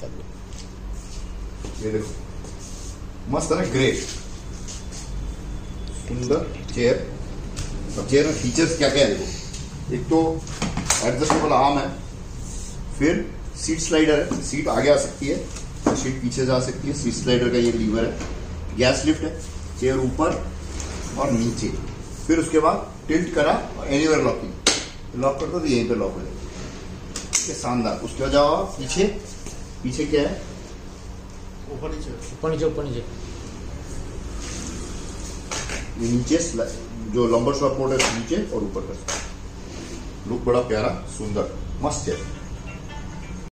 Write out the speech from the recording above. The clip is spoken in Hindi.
ये देखो मस्त है ना, ग्रे सुंदर चेयर। और चेयर में फीचर्स क्या क्या है देखो, एक तो एडजस्टेबल आर्म है, फिर सीट स्लाइडर है, सीट आगे आ सकती है, सीट पीछे जा सकती है, सीट स्लाइडर का ये लीवर है, गैस लिफ्ट है, चेयर ऊपर और नीचे, फिर उसके बाद टिल्ट करा और एनीवेयर लॉकिंग, लॉक कर दो तो यहीं पे लॉक हो जाएगा। शानदार। उसके बाद जाओ पीछे, पीछे क्या है, ऊपर नीचे ये नीचे जो लंबर शॉप मोड है नीचे और ऊपर का, लुक बड़ा प्यारा सुंदर मस्त है।